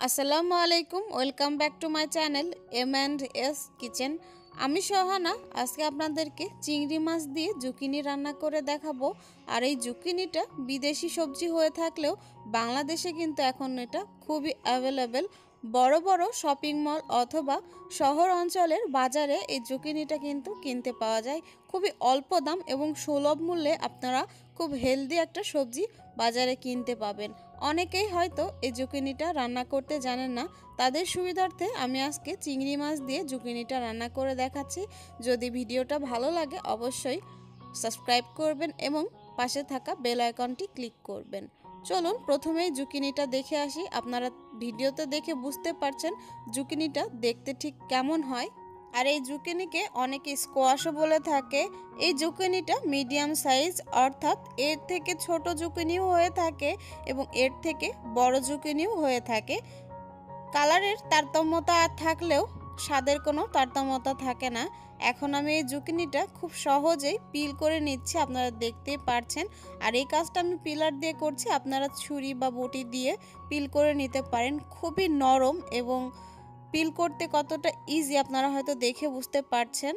আসসালামু আলাইকুম, welcome back to my channel M&S kitchen. আমি সোহানা। আজকে আপনাদেরকে চিংড়ি মাছ দিয়ে জুকিনি রান্না করে দেখাবো। আর এই জুকিনিটা বিদেশি সবজি হয়ে থাকলেও বাংলাদেশে কিন্তু এখন এটা খুবই অ্যাভেলেবেল। বড় বড় শপিং মল অথবা শহর অঞ্চলের বাজারে এই জুকিনিটা কিন্তু কিনতে পাওয়া যায়। খুবই অল্প দাম এবং সুলভ মূল্যে আপনারা খুব হেলদি একটা সবজি বাজারে কিনতে পাবেন। অনেকেই হয়তো এই জুকিনিটা রান্না করতে জানেন না, তাদের সুবিধার্থে আমি আজকে চিংড়ি মাছ দিয়ে জুকিনিটা রান্না করে দেখাচ্ছি। যদি ভিডিওটা ভালো লাগে অবশ্যই সাবস্ক্রাইব করবেন এবং পাশে থাকা বেল আইকনটি ক্লিক করবেন। চলুন প্রথমেই জুকিনিটা দেখে আসি। আপনারা ভিডিওতে দেখে বুঝতে পারছেন জুকিনিটা দেখতে ঠিক কেমন হয়। আর এই জুকিনিকে অনেকে স্কোয়াশও বলে থাকে। এই জুকিনিটা মিডিয়াম সাইজ, অর্থাৎ এর থেকে ছোট জুকিনিও হয়ে থাকে এবং এর থেকে বড় জুকিনিও হয়ে থাকে। কালারের তারতম্যতা থাকলেও স্বাদের কোনো তারতম্যতা থাকে না। এখন আমি এই জুকিনিটা খুব সহজেই পিল করে নিচ্ছি, আপনারা দেখতেই পারছেন। আর এই কাজটা আমি পিলার দিয়ে করছি, আপনারা ছুরি বা বটি দিয়ে পিল করে নিতে পারেন। খুবই নরম এবং পিল করতে কতটা ইজি আপনারা হয়তো দেখে বুঝতে পারছেন।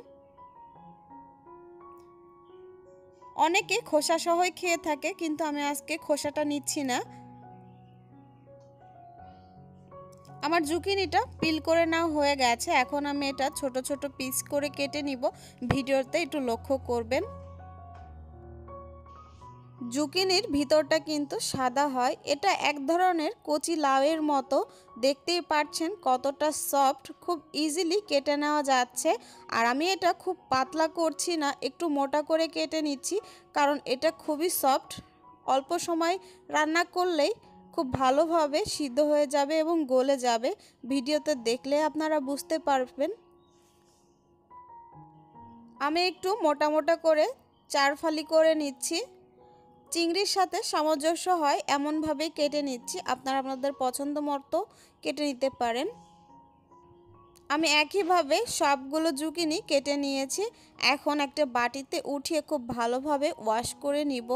অনেকে খোসা সহই খেয়ে থাকে, কিন্তু আমি আজকে খোসাটা নিচ্ছি না। আমার জুকিনিটা পিল করে নেওয়া হয়ে গেছে। এখন আমি এটা ছোট ছোট পিস করে কেটে নিব। ভিডিওতে একটু লক্ষ্য করবেন। জুকিনির ভিতরটা কিন্তু সাদা হয়। এটা এক ধরনের কচি লাউয়ের মতো, দেখতেই পাচ্ছেন কতটা সফট, খুব ইজিলি কেটে নেওয়া যাচ্ছে। আর আমি এটা খুব পাতলা করছি না, একটু মোটা করে কেটে নিচ্ছি, কারণ এটা খুবই সফট। অল্প সময় রান্না করলেই খুব ভালোভাবে সিদ্ধ হয়ে যাবে এবং গলে যাবে। ভিডিওতে দেখলে আপনারা বুঝতে পারবেন। আমি একটু মোটা মোটা করে 4 ফালি করে নিচ্ছি। চিংড়ির সাথে সামঞ্জস্য হয় এমনভাবেই কেটে নিচ্ছি। আপনারা আপনাদের পছন্দ মতো কেটে নিতে পারেন। আমি একইভাবে সবগুলো জুকিনি কেটে নিয়েছি। এখন একটা বাটিতে উঠিয়ে খুব ভালোভাবে ওয়াশ করে নিব।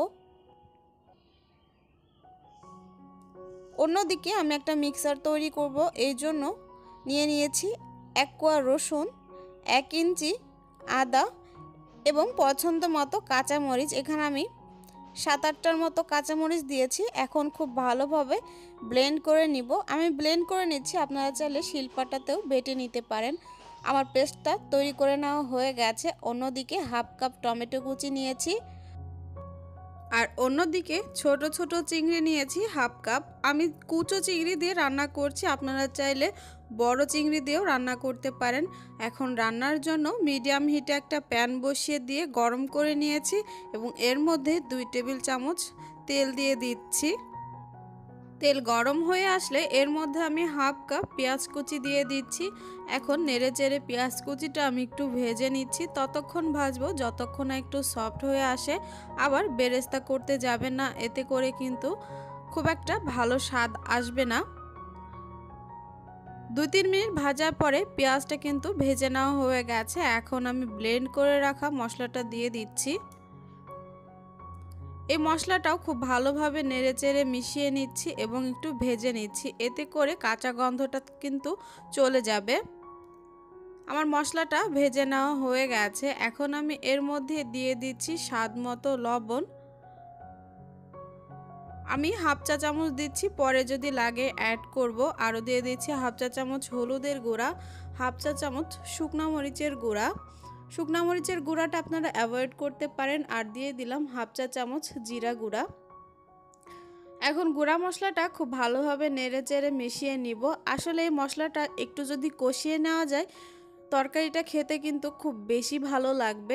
অন্যদিকে আমি একটা মিক্সার তৈরি করব, এই জন্য নিয়ে নিয়েছি 1 কোয়া রসুন, 1 ইঞ্চি আদা এবং পছন্দ মতো কাঁচামরিচ। এখানে আমি 7-8টার মতো কাঁচামরিচ দিয়েছি। এখন খুব ভালোভাবে ব্লেন্ড করে নিব। আমি ব্লেন্ড করে নিচ্ছি, আপনারা চাইলে শিলপাটাতেও বেটে নিতে পারেন। আমার পেস্টটা তৈরি করে নেওয়া হয়ে গেছে। অন্যদিকে 1/2 কাপ টমেটো কুচি নিয়েছি, আর অন্যদিকে ছোট ছোট চিংড়ি নিয়েছি 1/2 কাপ। আমি কুচো চিংড়ি দিয়ে রান্না করছি, আপনারা চাইলে বড় চিংড়ি দিয়েও রান্না করতে পারেন। এখন রান্নার জন্য মিডিয়াম হিটে একটা প্যান বসিয়ে দিয়ে গরম করে নিয়েছি এবং এর মধ্যে 2 টেবিল চামচ তেল দিয়ে দিচ্ছি। তেল গরম হয়ে আসলে এর মধ্যে আমি 1/2 কাপ পেঁয়াজ কুচি দিয়ে দিচ্ছি। এখন নেড়ে চেড়ে পেঁয়াজ কুচিটা আমি একটু ভেজে নিচ্ছি। ততক্ষণ ভাজবো যতক্ষণ না একটু সফট হয়ে আসে। আবার বেরেস্তা করতে যাবেন না, এতে করে কিন্তু খুব একটা ভালো স্বাদ আসবে না। 2-3 মিনিট ভাজার পরে পেঁয়াজটা কিন্তু ভেজে নেওয়া হয়ে গেছে। এখন আমি ব্লেন্ড করে রাখা মশলাটা দিয়ে দিচ্ছি। এই মশলাটাও খুব ভালোভাবে নেড়েচেড়ে মিশিয়ে নিচ্ছি এবং একটু ভেজে নিচ্ছি, এতে করে কাঁচা গন্ধটা কিন্তু চলে যাবে। আমার মশলাটা ভেজে নেওয়া হয়ে গেছে। এখন আমি এর মধ্যে দিয়ে দিচ্ছি স্বাদ মতো লবণ। আমি 1/2 চা চামচ দিচ্ছি, পরে যদি লাগে অ্যাড করব। আরও দিয়ে দিচ্ছি 1/2 চা চামচ হলুদের গুঁড়া, 1/2 চা চামচ শুকনো মরিচের গুঁড়া। শুকনো মরিচের গুঁড়াটা আপনারা অ্যাভয়েড করতে পারেন। আর দিয়ে দিলাম 1/2 চা চামচ জিরা গুঁড়া। এখন গুঁড়া মশলাটা খুব ভালোভাবে নেড়ে চেড়ে মিশিয়ে নিব। আসলে এই মশলাটা একটু যদি কষিয়ে নেওয়া যায়, তরকারিটা খেতে কিন্তু খুব বেশি ভালো লাগবে।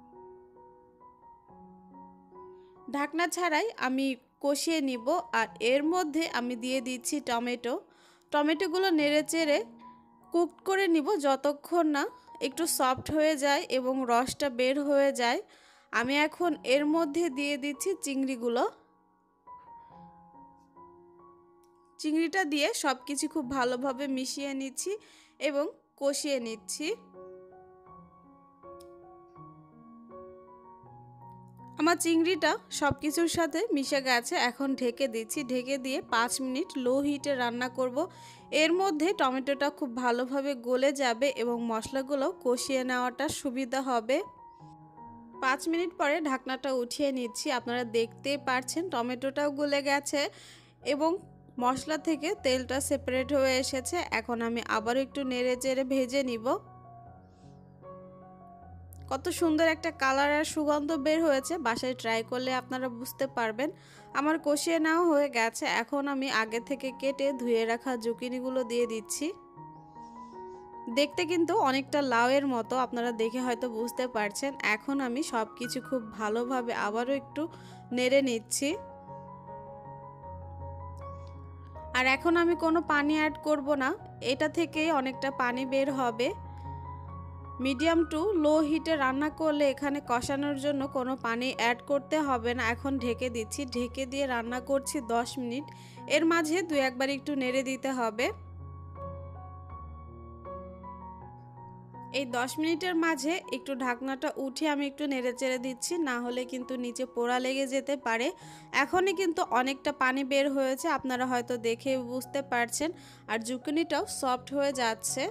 ঢাকনা ছাড়াই আমি কষিয়ে নিব। আর এর মধ্যে আমি দিয়ে দিচ্ছি টমেটো। টমেটোগুলো নেড়ে চেড়ে কুক করে নিব যতক্ষণ না একটু সফট হয়ে যায় এবং রসটা বের হয়ে যায়। আমি এখন এর মধ্যে দিয়ে দিচ্ছি চিংড়িগুলো। চিংড়িটা দিয়ে সব কিছু খুব ভালোভাবে মিশিয়ে নিচ্ছি এবং কষিয়ে নিচ্ছি। আমার চিংড়িটা সব কিছুর সাথে মিশে গেছে। এখন ঢেকে দিচ্ছি। ঢেকে দিয়ে 5 মিনিট লো হিটে রান্না করব। এর মধ্যে টমেটোটা খুব ভালোভাবে গলে যাবে এবং মশলাগুলো কষিয়ে নেওয়াটা সুবিধা হবে। 5 মিনিট পরে ঢাকনাটা উঠিয়ে নিচ্ছি। আপনারা দেখতেই পারছেন টমেটোটাও গলে গেছে এবং মশলা থেকে তেলটা সেপারেট হয়ে এসেছে। এখন আমি আবারও একটু নেড়ে চেড়ে ভেজে নিব। কত সুন্দর একটা কালার আর সুগন্ধ বের হয়েছে। বাসায় ট্রাই করলে আপনারা বুঝতে পারবেন। আমার কষিয়ে নেওয়া হয়ে গেছে। এখন আমি আগে থেকে কেটে ধুয়ে রাখা জুকিনিগুলো দিয়ে দিচ্ছি। দেখতে কিন্তু অনেকটা লাউয়ের মতো, আপনারা দেখে হয়তো বুঝতে পারছেন। এখন আমি সব কিছু খুব ভালোভাবে আবারও একটু নেড়ে নিচ্ছি। আর এখন আমি কোনো পানি অ্যাড করব না, এটা থেকেই অনেকটা পানি বের হবে। মিডিয়াম টু লো হিটে রান্না করলে এখানে কষানোর জন্য কোনো পানি অ্যাড করতে হবে না। এখন ঢেকে দিচ্ছি। ঢেকে দিয়ে রান্না করছি 10 মিনিট। এর মাঝে 2-1 বার একটু নেড়ে দিতে হবে। এই 10 মিনিটের মাঝে একটু ঢাকনাটা উঠিয়ে আমি একটু নেড়ে চেড়ে দিচ্ছি, না হলে কিন্তু নিচে পোড়া লেগে যেতে পারে। এখনই কিন্তু অনেকটা পানি বের হয়েছে, আপনারা হয়তো দেখে বুঝতে পারছেন। আর জুকিনিটাও সফট হয়ে যাচ্ছে।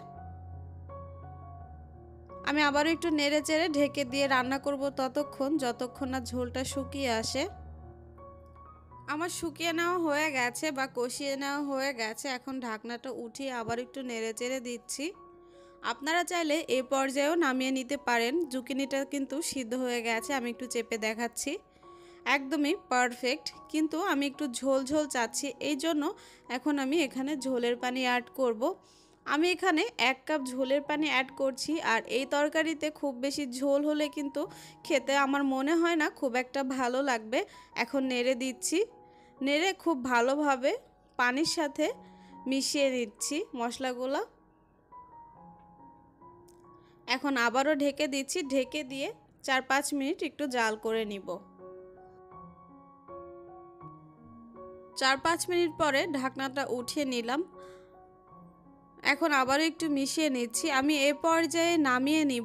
আমি আবারও একটু নেড়ে চেড়ে ঢেকে দিয়ে রান্না করব যতক্ষণ না ঝোলটা শুকিয়ে আসে। আমার শুকিয়ে নেওয়া হয়ে গেছে বা কষিয়ে নেওয়া হয়ে গেছে। এখন ঢাকনাটা উঠিয়ে আবার একটু নেড়ে চেড়ে দিচ্ছি। আপনারা চাইলে এই পর্যায়েও নামিয়ে নিতে পারেন। জুকিনিটা কিন্তু সিদ্ধ হয়ে গেছে, আমি একটু চেপে দেখাচ্ছি। একদমই পারফেক্ট, কিন্তু আমি একটু ঝোল ঝোল চাচ্ছি, এই জন্য এখন আমি এখানে ঝোলের পানি অ্যাড করব। আমি এখানে 1 কাপ ঝোলের পানি অ্যাড করছি। আর এই তরকারিতে খুব বেশি ঝোল হলে কিন্তু খেতে আমার মনে হয় না খুব একটা ভালো লাগবে। এখন নেড়ে দিচ্ছি। নেড়ে খুব ভালোভাবে পানির সাথে মিশিয়ে নিচ্ছি মশলাগুলো। এখন আবারও ঢেকে দিচ্ছি। ঢেকে দিয়ে 4-5 মিনিট একটু জাল করে নিব। 4-5 মিনিট পরে ঢাকনাটা উঠিয়ে নিলাম। এখন আবারও একটু মিশিয়ে নিচ্ছি। আমি এই পর্যায়ে নামিয়ে নিব,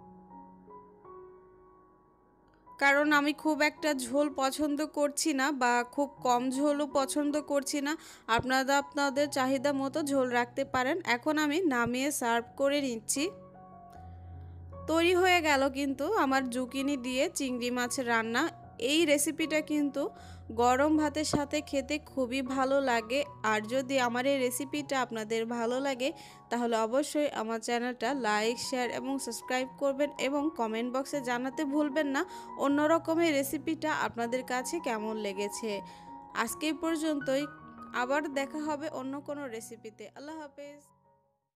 কারণ আমি খুব একটা ঝোল পছন্দ করছি না বা খুব কম ঝোলও পছন্দ করছি না। আপনারা আপনাদের চাহিদা মতো ঝোল রাখতে পারেন। এখন আমি নামিয়ে সার্ভ করে নিচ্ছি। তৈরি হয়ে গেল কিন্তু আমার জুকিনি দিয়ে চিংড়ি মাছের রান্না। এই রেসিপিটা কিন্তু গরম ভাতের সাথে খেতে খুবই ভালো লাগে। আর যদি আমার এই রেসিপিটা আপনাদের ভালো লাগে তাহলে অবশ্যই আমার চ্যানেলটা লাইক, শেয়ার এবং সাবস্ক্রাইব করবেন এবং কমেন্ট বক্সে জানাতে ভুলবেন না অন্য রকমের রেসিপিটা আপনাদের কাছে কেমন লেগেছে। আজকে এই পর্যন্তই, আবার দেখা হবে অন্য কোনো রেসিপিতে। আল্লাহ হাফেজ।